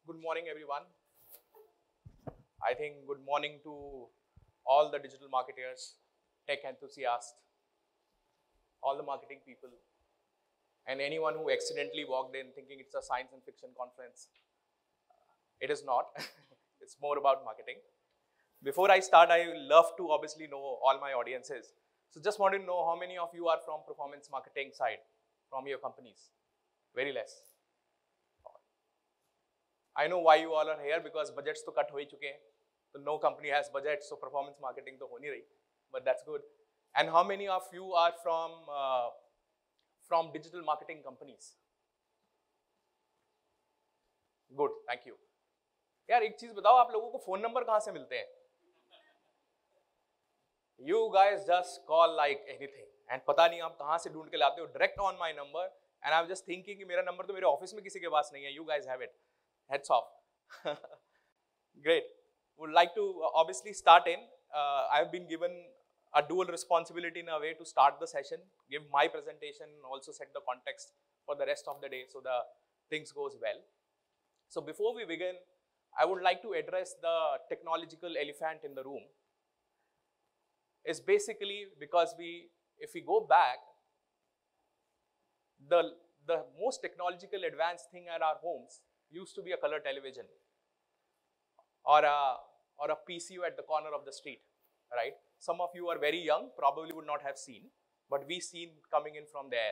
Good morning, everyone. I think good morning to all the digital marketers, tech enthusiasts, all the marketing people, and anyone who accidentally walked in thinking it's a science and fiction conference. It is not. It's more about marketing. Before I start, I love to obviously know all my audiences. So just wanted to know how many of you are from performance marketing side, from your companies? Very less. I know why you all are here, because budgets to cut ho hi chuke hain. So no company has budget, so performance marketing to ho nahi rahi, but that's good. And how many of you are from digital marketing companies? Good, thank you. यार एक चीज बताओ, आप लोगों को phone number कहाँ से मिलते हैं? You guys just call like anything, and पता नहीं आप कहाँ से ढूंढ के लाते हो. Direct on my number, and I'm just thinking कि मेरा नंबर तो मेरे ऑफिस में किसी के पास नहीं है. You guys have it. Heads off. Great. Would like to obviously start in. I've been given a dual responsibility in a way to start the session, give my presentation, also set the context for the rest of the day so the things goes well. So before we begin, I would like to address the technological elephant in the room. It's basically because if we go back, the most technological advanced thing at our homes used to be a color television or a PCO at the corner of the street, right? Some of you are very young, probably would not have seen, but we seen coming in from there.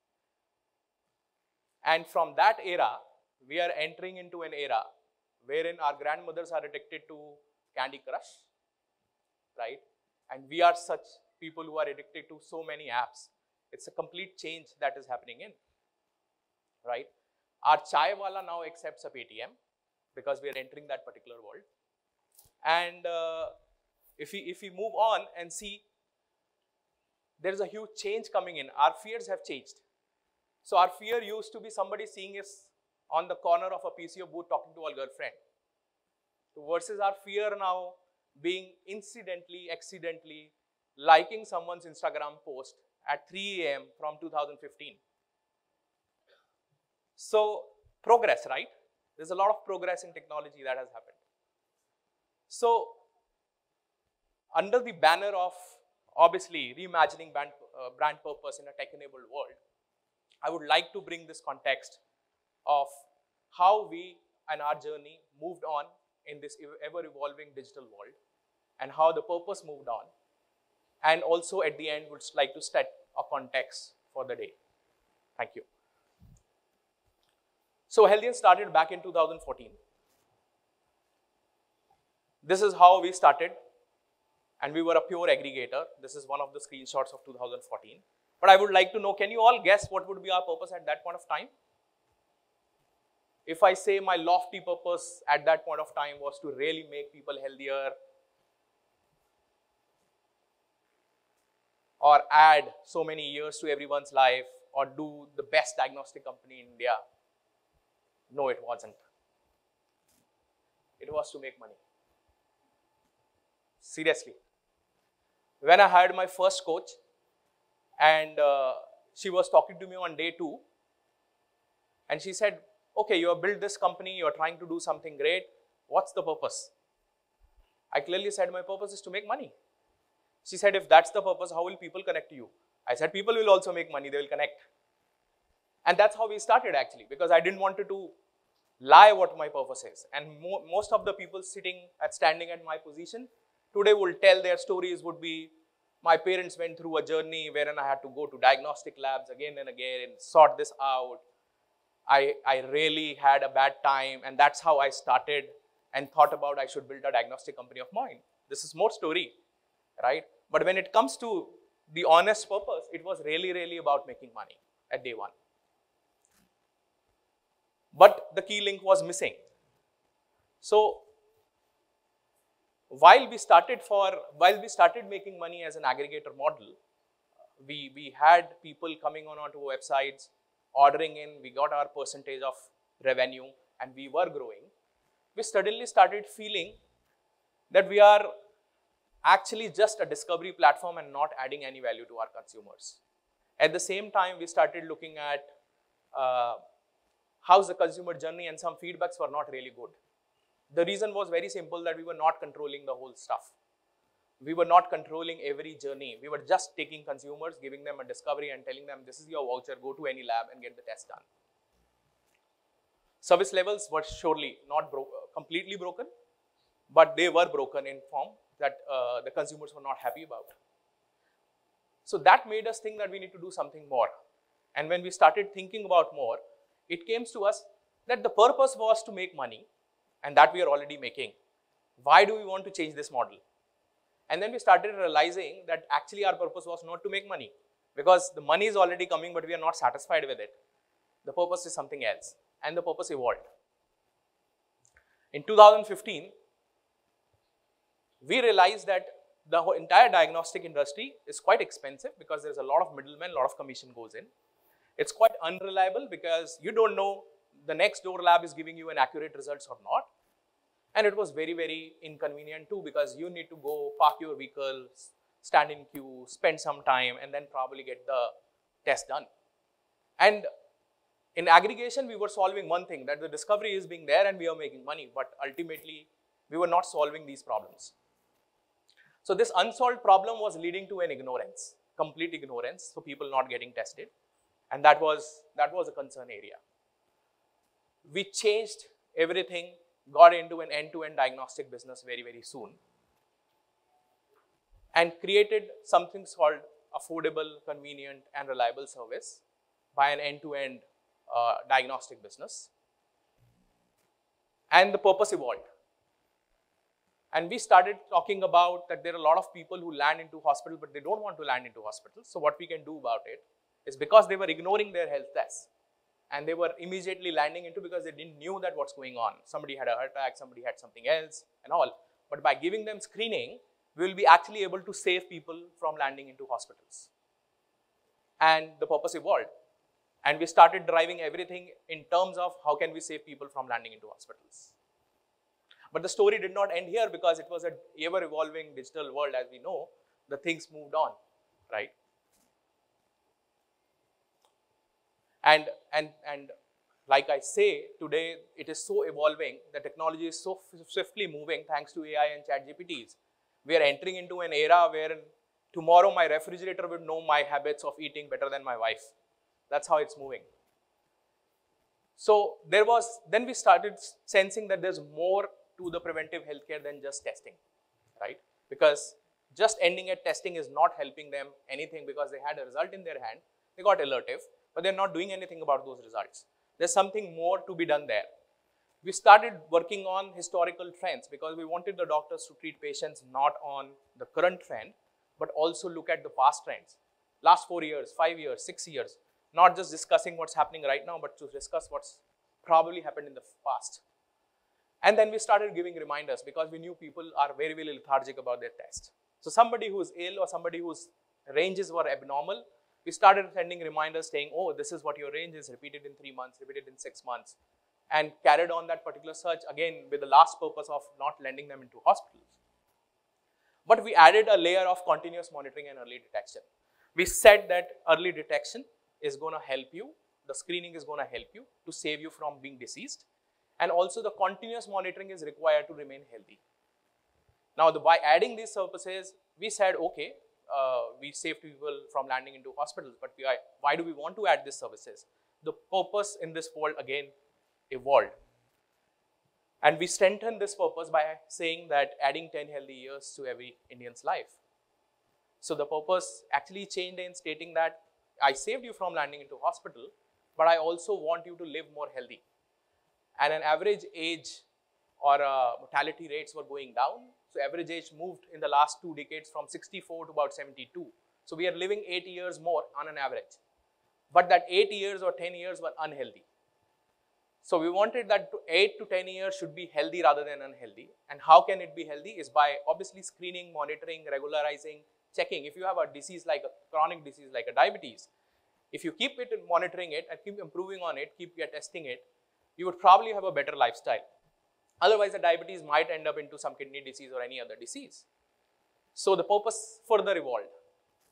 And from that era, we are entering into an era wherein our grandmothers are addicted to Candy Crush, right? And we are such people who are addicted to so many apps. It's a complete change that is happening in, right? Our chai wala now accepts a Paytm because we are entering that particular world. And if we move on and see, there is a huge change coming in. Our fears have changed. So our fear used to be somebody seeing us on the corner of a PCO booth talking to a girlfriend, versus our fear now being accidentally liking someone's Instagram post at 3 AM from 2015. So progress, right? There's a lot of progress in technology that has happened. So under the banner of obviously reimagining brand purpose in a tech-enabled world, I would like to bring this context of how we and our journey moved on in this ever-evolving digital world, and how the purpose moved on, and also at the end would like to set a context for the day. Thank you. So Healthians started back in 2014. This is how we started, and we were a pure aggregator. This is one of the screenshots of 2014. But I would like to know, can you all guess what would be our purpose at that point of time? If I say my lofty purpose at that point of time was to really make people healthier, or add so many years to everyone's life, or do the best diagnostic company in India, no, it wasn't. It was to make money. Seriously. When I hired my first coach, and she was talking to me on day 2, and she said, okay, you have built this company, you are trying to do something great. What's the purpose? I clearly said, my purpose is to make money. She said, if that's the purpose, how will people connect to you? I said, people will also make money, they will connect. And that's how we started actually, because I didn't want to lie what my purpose is. And most of the people standing at my position today will tell their stories would be, my parents went through a journey wherein I had to go to diagnostic labs again and again and sort this out. I really had a bad time, and that's how I started and thought about I should build a diagnostic company of mine. This is more story, right? But when it comes to the honest purpose, it was really about making money at day 1. But the key link was missing. So while we started making money as an aggregator model, we had people coming onto websites, ordering in, we got our percentage of revenue, and we were growing. We suddenly started feeling that we are actually just a discovery platform and not adding any value to our consumers. At the same time, we started looking at how's the consumer journey, and some feedbacks were not really good. The reason was very simple, that we were not controlling the whole stuff. We were not controlling every journey. We were just taking consumers, giving them a discovery and telling them, this is your voucher, go to any lab and get the test done. Service levels were surely not completely broken, but they were broken in form that the consumers were not happy about. So that made us think that we need to do something more. And when we started thinking about more, it came to us that the purpose was to make money, and that we are already making. Why do we want to change this model? And then we started realizing that actually our purpose was not to make money, because the money is already coming, but we are not satisfied with it. The purpose is something else, and the purpose evolved. In 2015, we realized that the whole entire diagnostic industry is quite expensive because there's a lot of middlemen, a lot of commission goes in. It's quite unreliable because you don't know the next door lab is giving you an accurate results or not. And it was very, very inconvenient too, because you need to go park your vehicle, stand in queue, spend some time, and then probably get the test done. And in aggregation, we were solving one thing, that the discovery is being there and we are making money, but ultimately we were not solving these problems. So this unsolved problem was leading to an ignorance, complete ignorance, so people not getting tested. And that was a concern area. We changed everything, got into an end-to-end diagnostic business very, very soon, and created something called affordable, convenient, and reliable service by an end-to-end diagnostic business. And the purpose evolved. And we started talking about that there are a lot of people who land into hospital, but they don't want to land into hospitals. So what we can do about it is, because they were ignoring their health tests, and they were immediately landing into, because they didn't knew that what's going on. Somebody had a heart attack, somebody had something else and all. But by giving them screening, we will be actually able to save people from landing into hospitals. And the purpose evolved. And we started driving everything in terms of how can we save people from landing into hospitals. But the story did not end here, because it was an ever-evolving digital world, as we know. The things moved on, right? And like I say, today it is so evolving, the technology is so swiftly moving thanks to AI and ChatGPTs. We are entering into an era where tomorrow my refrigerator will know my habits of eating better than my wife. That's how it's moving. So then we started sensing that there's more to the preventive healthcare than just testing, right? Because just ending at testing is not helping them anything, because they had a result in their hand, they got alertive, but they're not doing anything about those results. There's something more to be done there. We started working on historical trends, because we wanted the doctors to treat patients not on the current trend, but also look at the past trends. Last 4 years, 5 years, 6 years, not just discussing what's happening right now, but to discuss what's probably happened in the past. And then we started giving reminders, because we knew people are very, very lethargic about their test. So somebody who's ill or somebody whose ranges were abnormal, we started sending reminders saying, oh, this is what your range is, repeated in 3 months, repeated in 6 months, and carried on that particular search, again, with the last purpose of not landing them into hospitals. But we added a layer of continuous monitoring and early detection. We said that early detection is going to help you, the screening is going to help you to save you from being diseased, and also the continuous monitoring is required to remain healthy. Now, by adding these services, we said, okay, we save people from landing into hospitals, but why do we want to add these services? The purpose in this world again evolved. And we strengthened this purpose by saying that adding 10 healthy years to every Indian's life. So the purpose actually changed in stating that I saved you from landing into hospital, but I also want you to live more healthy. And an average age or mortality rates were going down. So average age moved in the last 2 decades from 64 to about 72. So we are living 8 years more on an average. But that 8 years or 10 years were unhealthy. So we wanted that 8 to 10 years should be healthy rather than unhealthy. And how can it be healthy? Is by obviously screening, monitoring, regularizing, checking. If you have a disease like a chronic disease like a diabetes, if you keep it and monitoring it and keep improving on it, keep testing it, you would probably have a better lifestyle. Otherwise, the diabetes might end up into some kidney disease or any other disease. So the purpose further evolved.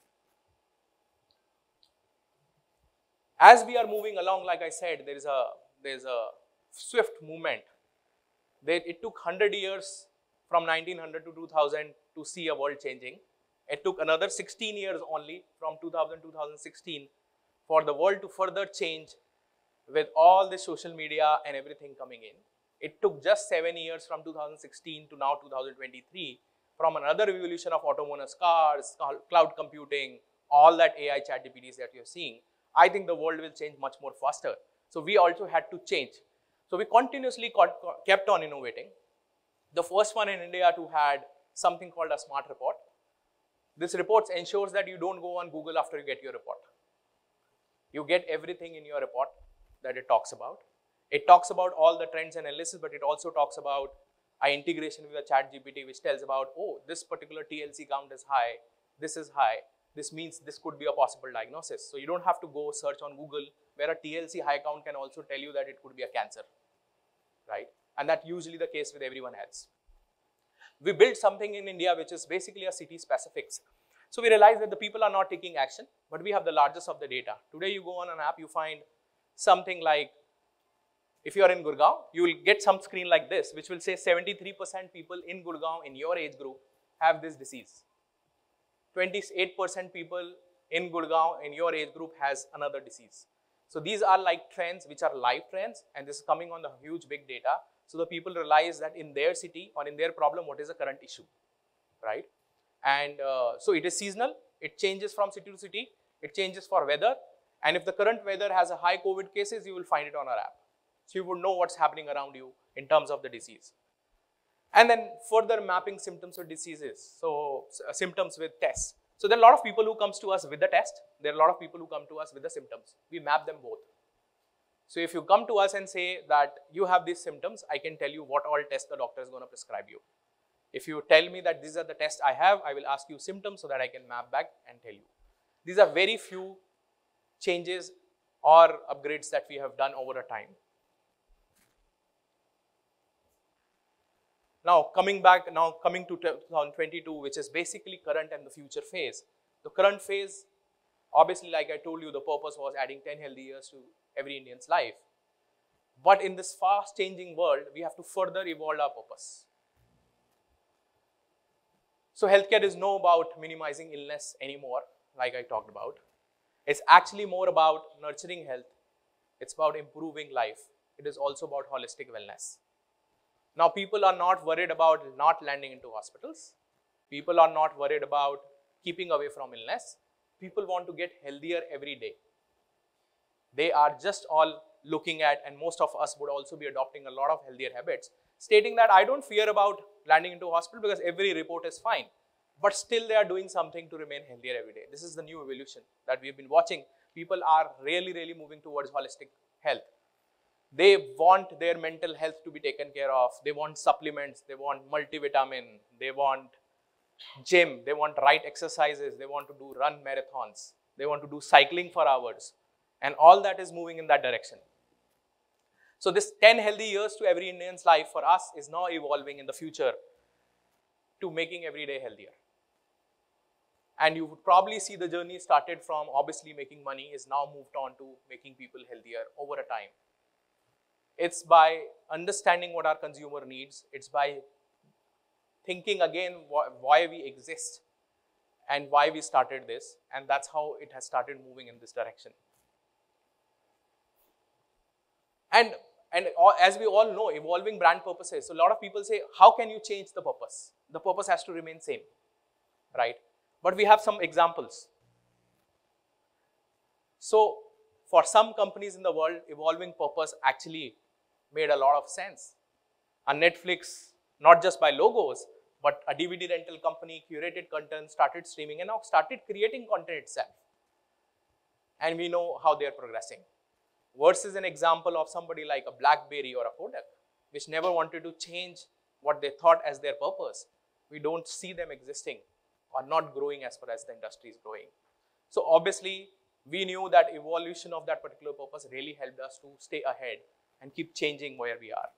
As we are moving along, like I said, there is a there's a swift movement. It took 100 years from 1900 to 2000 to see a world changing. It took another 16 years only from 2000 to 2016 for the world to further change with all the social media and everything coming in. It took just 7 years from 2016 to now 2023 from another revolution of autonomous cars, cloud computing, all that AI chat GPTs that you're seeing. I think the world will change much more faster. So we also had to change. So we continuously kept on innovating. The first one in India to had something called a smart report. This report ensures that you don't go on Google after you get your report. You get everything in your report that it talks about. It talks about all the trends and analysis, but it also talks about our integration with a chat GPT, which tells about, oh, this particular TLC count is high, this is high. This means this could be a possible diagnosis. So you don't have to go search on Google, where a TLC high count can also tell you that it could be a cancer, right? And that's usually the case with everyone else. We built something in India which is basically a city specifics. So we realized that the people are not taking action, but we have the largest of the data. Today you go on an app, you find something like, if you are in Gurgaon, you will get some screen like this, which will say 73% people in Gurgaon in your age group have this disease. 28% people in Gurgaon in your age group has another disease. So these are like trends which are live trends, and this is coming on the huge big data. So the people realize that in their city or in their problem, what is the current issue, right? And so it is seasonal. It changes from city to city. It changes for weather. And if the current weather has a high COVID cases, you will find it on our app. So you would know what's happening around you in terms of the disease. And then further mapping symptoms of diseases. So symptoms with tests. So there are a lot of people who comes to us with the test. There are a lot of people who come to us with the symptoms. We map them both. So if you come to us and say that you have these symptoms, I can tell you what all tests the doctor is going to prescribe you. If you tell me that these are the tests I have, I will ask you symptoms so that I can map back and tell you. These are very few changes or upgrades that we have done over a time. Now coming to 2022, which is basically current and the future phase. The current phase, obviously, like I told you, the purpose was adding 10 healthy years to every Indian's life. But in this fast changing world, we have to further evolve our purpose. So healthcare is not about minimizing illness anymore, like I talked about. It's actually more about nurturing health. It's about improving life. It is also about holistic wellness. Now, people are not worried about not landing into hospitals. People are not worried about keeping away from illness. People want to get healthier every day. They are just all looking at, and most of us would also be adopting a lot of healthier habits, stating that I don't fear about landing into hospital because every report is fine. But still they are doing something to remain healthier every day. This is the new evolution that we've been watching. People are really moving towards holistic health. They want their mental health to be taken care of. They want supplements. They want multivitamin. They want gym. They want right exercises. They want to run marathons. They want to do cycling for hours. And all that is moving in that direction. So this 10 healthy years to every Indian's life for us is now evolving in the future to making every day healthier. And you would probably see the journey started from obviously making money is now moved on to making people healthier over a time. It's by understanding what our consumer needs. It's by thinking again why we exist and why we started this. And that's how it has started moving in this direction. And as we all know, evolving brand purposes. So a lot of people say, how can you change the purpose? The purpose has to remain same, right? But we have some examples. So for some companies in the world, evolving purpose actually made a lot of sense. A Netflix, not just by logos, but a DVD rental company, curated content, started streaming and now started creating content itself. And we know how they are progressing. Versus an example of somebody like a BlackBerry or a Kodak, which never wanted to change what they thought as their purpose. We don't see them existing or not growing as far as the industry is growing. So obviously, we knew that evolution of that particular purpose really helped us to stay ahead and keep changing where we are.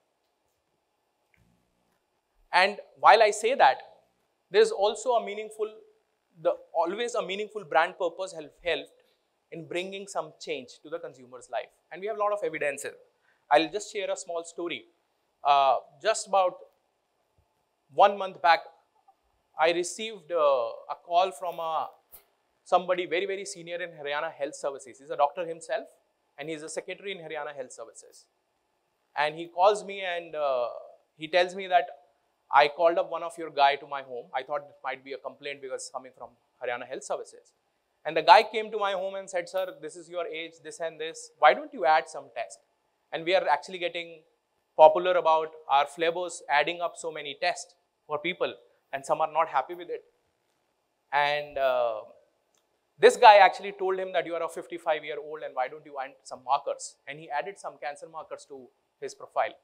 And while I say that, there is also always a meaningful brand purpose helped in bringing some change to the consumer's life. And we have a lot of evidence. I'll just share a small story. Just about 1 month back, I received a call from somebody very, very senior in Haryana Health Services. He's a doctor himself, and he's a secretary in Haryana Health Services. And he calls me and he tells me that I called up one of your guy to my home. I thought it might be a complaint because it's coming from Haryana Health Services. And the guy came to my home and said, sir, this is your age, this and this. Why don't you add some test? And we are actually getting popular about our flavors adding up so many tests for people, and some are not happy with it. And this guy actually told him that you are a 55-year-old and why don't you add some markers? And he added some cancer markers to his profile.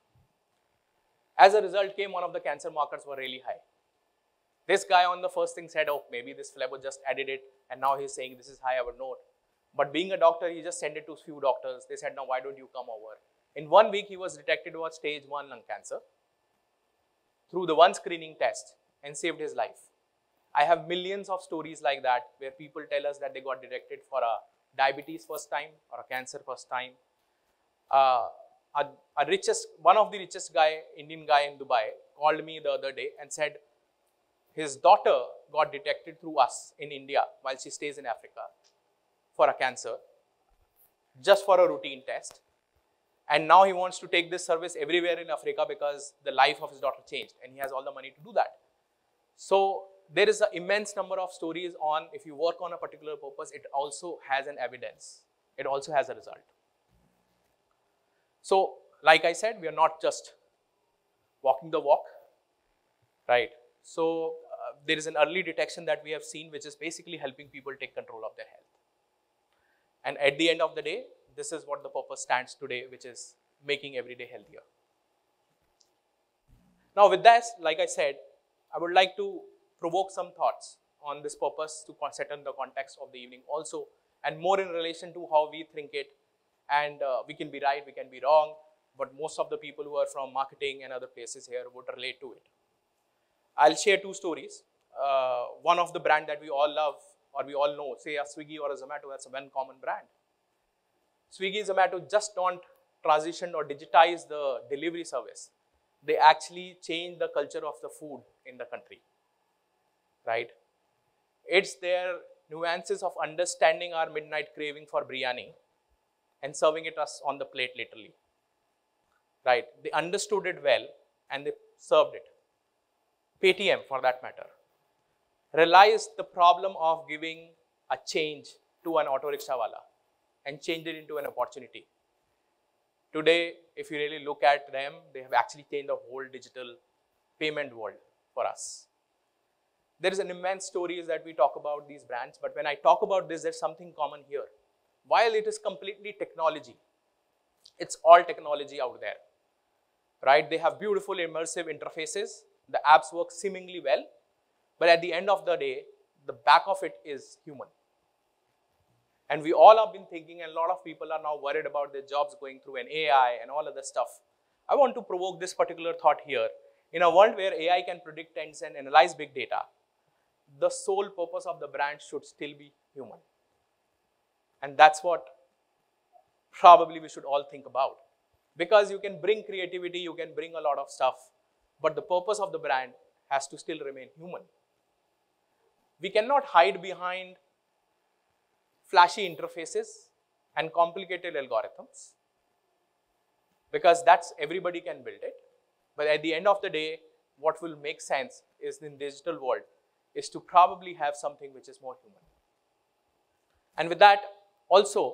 As a result came, one of the cancer markers were really high. This guy on the first thing said, oh, maybe this flavor just added it, and now he's saying this is high, I would know. But being a doctor, he just sent it to a few doctors. They said, now why don't you come over? In 1 week, he was detected with stage 1 lung cancer through the one screening test and saved his life. I have millions of stories like that where people tell us that they got detected for a diabetes first time or a cancer first time. One of the richest Indian guy in Dubai called me the other day and said his daughter got detected through us in India while she stays in Africa for a cancer, just for a routine test. And now he wants to take this service everywhere in Africa because the life of his daughter changed and he has all the money to do that. So there is an immense number of stories on if you work on a particular purpose, it also has an evidence. It also has a result. So like I said, we are not just walking the walk, right? So there is an early detection that we have seen, which is basically helping people take control of their health. And at the end of the day, this is what the purpose stands today, which is making every day healthier. Now with that, like I said, I would like to provoke some thoughts on this purpose to set in the context of the evening also, and more in relation to how we think it. And we can be right, we can be wrong, but most of the people who are from marketing and other places here would relate to it. I'll share 2 stories. One of the brand that we all love or we all know, say a Swiggy or a Zomato, that's a one common brand. Swiggy, Zomato just don't transition or digitize the delivery service. They actually change the culture of the food in the country, right? It's their nuances of understanding our midnight craving for biryani and serving it us on the plate literally, right? They understood it well and they served it. Paytm, for that matter, realized the problem of giving a change to an auto rickshaw wala and changed it into an opportunity. Today, if you really look at them, they have actually changed the whole digital payment world for us. There is an immense stories that we talk about these brands, but when I talk about this, there's something common here. While it is completely technology, it's all technology out there, right? They have beautiful immersive interfaces. The apps work seemingly well, but at the end of the day, the back of it is human. And we all have been thinking, and a lot of people are now worried about their jobs going through an AI and all other stuff. I want to provoke this particular thought here. In a world where AI can predict trends and analyze big data, the sole purpose of the brand should still be human. And that's what probably we should all think about. Because you can bring creativity, you can bring a lot of stuff, but the purpose of the brand has to still remain human. We cannot hide behind flashy interfaces and complicated algorithms, because that's everybody can build it. But at the end of the day, what will make sense is in digital world is to probably have something which is more human. And with that also,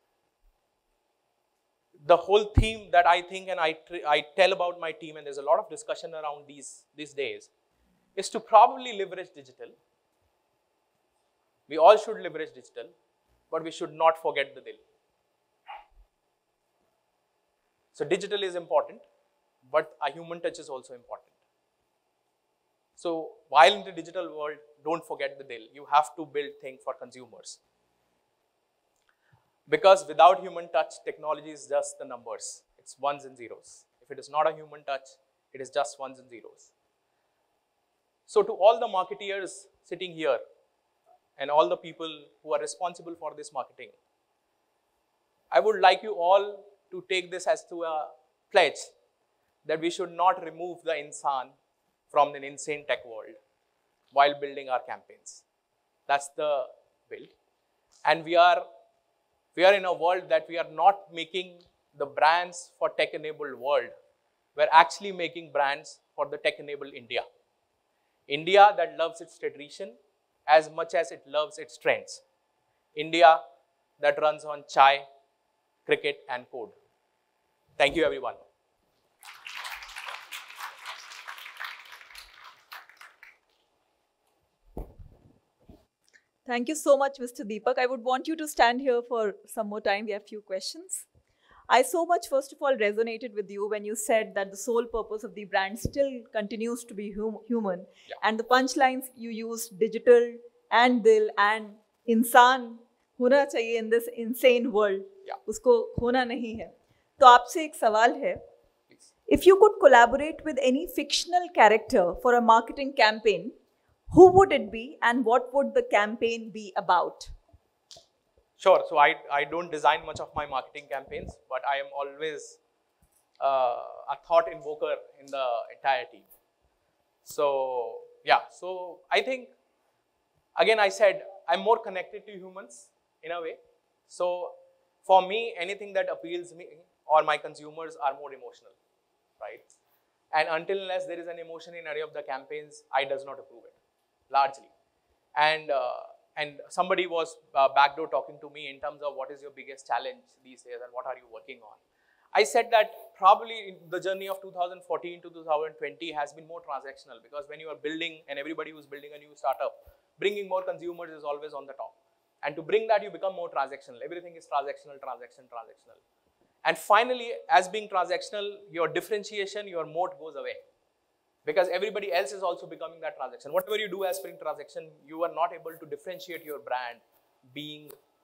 the whole theme that I think and I tell about my team, and there's a lot of discussion around these days, is to probably leverage digital. We all should leverage digital, but we should not forget the dil. So digital is important, but a human touch is also important. So while in the digital world, don't forget the dil. You have to build things for consumers. Because without human touch, technology is just the numbers. It's ones and zeros. If it is not a human touch, it is just ones and zeros. So to all the marketeers sitting here and all the people who are responsible for this marketing, I would like you all to take this as to a pledge that we should not remove the insan from an insane tech world while building our campaigns. That's the build. And we are in a world that we are not making the brands for tech-enabled world. We're actually making brands for the tech-enabled India. India that loves its tradition as much as it loves its trends. India that runs on chai, cricket, and code. Thank you, everyone. Thank you so much, Mr. Deepak. I would want you to stand here for some more time. We have a few questions. I so much, first of all, resonated with you when you said that the sole purpose of the brand still continues to be human. Yeah. And the punchlines you used, digital and dil and insan होना चाहिए in this insane world. Yeah. उसको होना नहीं है. तो आपसे एक सवाल है. Please. If you could collaborate with any fictional character for a marketing campaign, who would it be and what would the campaign be about? Sure. So I don't design much of my marketing campaigns, but I am always a thought invoker in the entire team. So yeah, so I think, again, I said I'm more connected to humans in a way. So for me, anything that appeals me or my consumers are more emotional, right? And until unless there is an emotion in any of the campaigns, I does not approve it, largely. And somebody was backdoor talking to me in terms of what is your biggest challenge these days and what are you working on. I said that probably the journey of 2014 to 2020 has been more transactional, because when you are building, and everybody who's building a new startup, bringing more consumers is always on the top. And to bring that, you become more transactional. Everything is transactional. And finally, as being transactional, your differentiation, your moat goes away. Because everybody else is also becoming that transaction. Whatever you do as spring transaction, you are not able to differentiate your brand being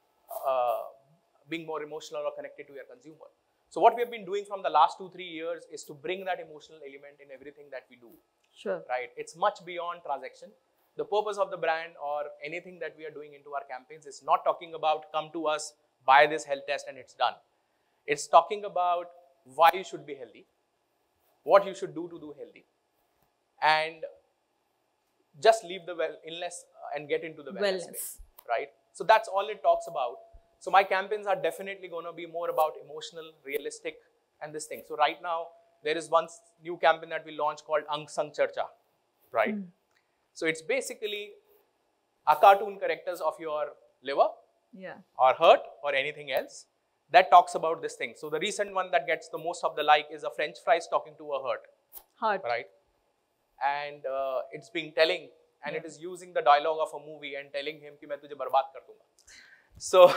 more emotional or connected to your consumer. So what we have been doing from the last 2-3 years is to bring that emotional element in everything that we do. Sure. Right? It's much beyond transaction. The purpose of the brand or anything that we are doing into our campaigns is not talking about come to us, buy this health test and it's done. It's talking about why you should be healthy, what you should do to do healthy, and just leave the illness and get into the wellness space, right? So that's all it talks about. So my campaigns are definitely going to be more about emotional, realistic, and this thing. So right now, there is one new campaign that we launched called Ang Sang Charcha, right? So it's basically a cartoon characters of your liver, or heart, or anything else that talks about this thing. So the recent one that gets the most of the like is a French fries talking to a heart, right? And it's being telling, and it is using the dialogue of a movie and telling him कि मैं तुझे बर्बाद कर दूंगा. So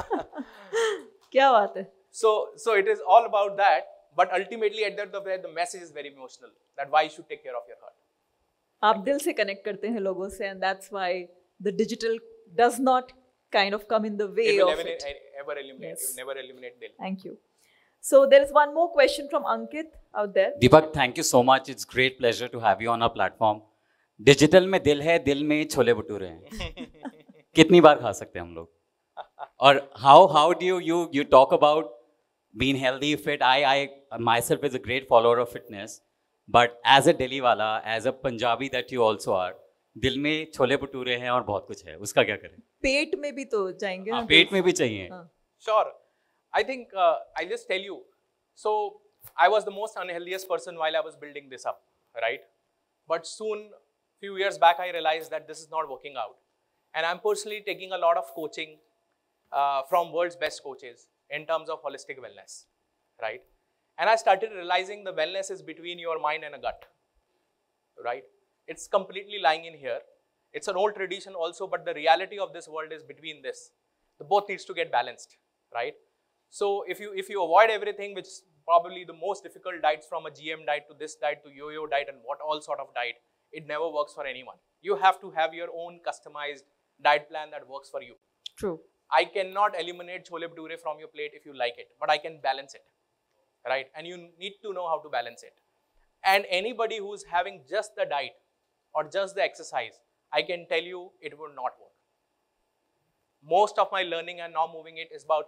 क्या बात है? So it is all about that, but ultimately at the end of the day, the message is very emotional, that why you should take care of your heart. आप दिल से connect करते हैं लोगों से, and that's why the digital does not kind of come in the way of it. Ever eliminate, Yes. never eliminate dil. Thank you. So there is one more question from Ankit out there. Deepak, thank you so much. It's great pleasure to have you on our platform. Digital में दिल है, दिल में छोले भटूरे हैं. कितनी बार खा सकते हैं हम लोग? और how do you talk about being healthy, fit? I myself is a great follower of fitness, but as a Delhi wala, as a Punjabi that you also are, दिल में छोले भटूरे हैं और बहुत कुछ है. उसका क्या करें? पेट में भी तो जाएंगे ना. पेट में भी चाहिए. Sure. I think I'll just tell you. So I was the most unhealthiest person while I was building this up, right? But soon, few years back, I realized that this is not working out. And I'm personally taking a lot of coaching from world's best coaches in terms of holistic wellness, right? And I started realizing the wellness is between your mind and a gut, right? It's completely lying in here. It's an old tradition also, but the reality of this world is between this. The both needs to get balanced, right? So if you avoid everything, which is probably the most difficult diets, from a GM diet to this diet to yo-yo diet and what all sort of diet, it never works for anyone. You have to have your own customized diet plan that works for you. True. I cannot eliminate chole bhature from your plate if you like it, but I can balance it, right? And you need to know how to balance it. And anybody who's having just the diet or just the exercise, I can tell you it will not work. Most of my learning and now moving it is about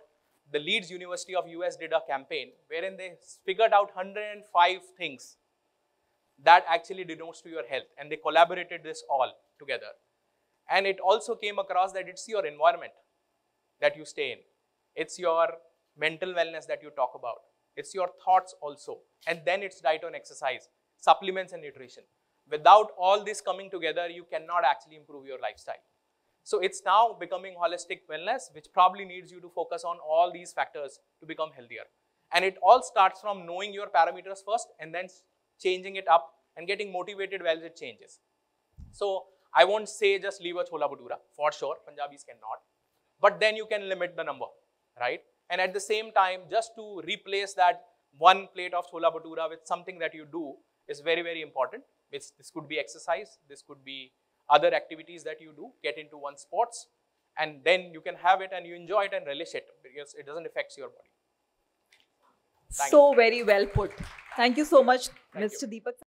the Leeds University of US did a campaign wherein they figured out 105 things that actually denotes to your health, and they collaborated this all together. And it also came across that it's your environment that you stay in. It's your mental wellness that you talk about. It's your thoughts also. And then it's diet and exercise, supplements and nutrition. Without all this coming together, you cannot actually improve your lifestyle. So it's now becoming holistic wellness, which probably needs you to focus on all these factors to become healthier. And it all starts from knowing your parameters first and then changing it up and getting motivated while it changes. So I won't say just leave a chola bhatura, for sure, Punjabis cannot. But then you can limit the number, right? And at the same time, just to replace that one plate of chola bhatura with something that you do is very, very important. This could be exercise, this could be other activities that you do, get into one sports, and then you can have it and you enjoy it and relish it because it doesn't affect your body. So very well put. Thank you so much, Mr. Deepak.